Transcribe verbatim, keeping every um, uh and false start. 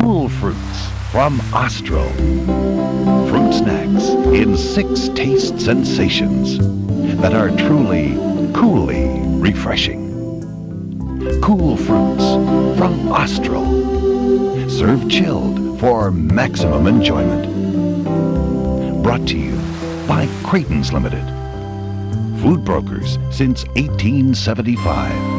Cool fruits from Austral. Fruit snacks in six taste sensations that are truly, coolly refreshing. Cool fruits from Austral. Served chilled for maximum enjoyment. Brought to you by Creighton's Limited. Food brokers since eighteen seventy-five.